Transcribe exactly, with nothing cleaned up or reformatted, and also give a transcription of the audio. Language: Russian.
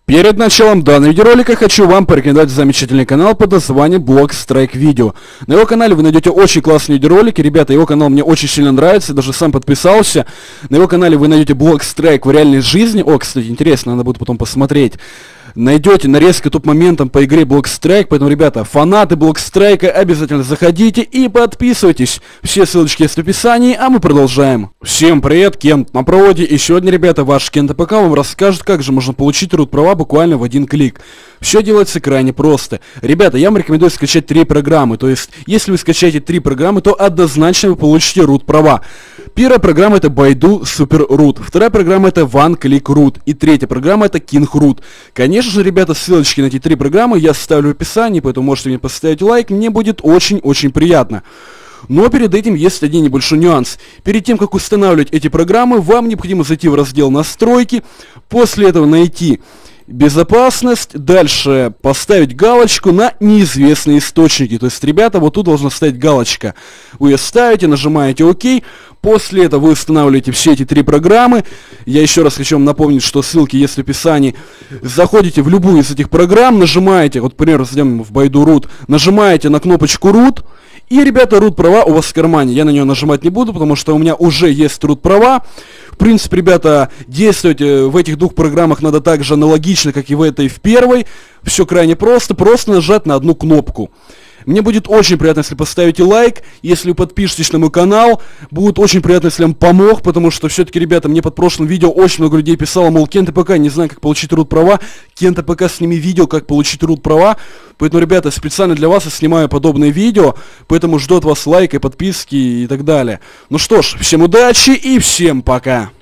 Перед началом данного видеоролика хочу вам порекомендовать замечательный канал под названием Blockstrike Video. На его канале вы найдете очень классные видеоролики. Ребята, его канал мне очень сильно нравится, даже сам подписался. На его канале вы найдете Blockstrike в реальной жизни. О, кстати, интересно, надо будет потом посмотреть. Найдете нарезки топ-моментом по игре Blockstrike, поэтому, ребята, фанаты Blockstrike, обязательно заходите и подписывайтесь. Все ссылочки есть в описании, а мы продолжаем. Всем привет, Кент на проводе, и сегодня, ребята, ваш Кент АПК вам расскажет, как же можно получить root права буквально в один клик. Все делается крайне просто. Ребята, я вам рекомендую скачать три программы, то есть, если вы скачаете три программы, то однозначно вы получите root права. Первая программа это Baidu Super Root, вторая программа это One Click Root, и третья программа это King Root. Конечно же, ребята, ссылочки на эти три программы я оставлю в описании, поэтому можете мне поставить лайк, мне будет очень-очень приятно. Но перед этим есть один небольшой нюанс. Перед тем, как устанавливать эти программы, вам необходимо зайти в раздел «Настройки», после этого найти «Безопасность», дальше поставить галочку на «Неизвестные источники». То есть, ребята, вот тут должна стоять галочка. Вы ее ставите, нажимаете «Ок». После этого вы устанавливаете все эти три программы. Я еще раз хочу вам напомнить, что ссылки есть в описании. Заходите в любую из этих программ, нажимаете, вот, к примеру, зайдем в Baidu Root, нажимаете на кнопочку Root, и, ребята, root права у вас в кармане. Я на нее нажимать не буду, потому что у меня уже есть root права. В принципе, ребята, действовать в этих двух программах надо так же аналогично, как и в этой в первой. Все крайне просто, просто нажать на одну кнопку. Мне будет очень приятно, если поставите лайк, если вы подпишетесь на мой канал. Будет очень приятно, если я вам помог, потому что все-таки, ребята, мне под прошлым видео очень много людей писало, мол, Кент АПК, не знаю, как получить root права. Кент АПК, сними видео, как получить root права. Поэтому, ребята, специально для вас я снимаю подобные видео, поэтому жду от вас лайка, подписки и так далее. Ну что ж, всем удачи и всем пока!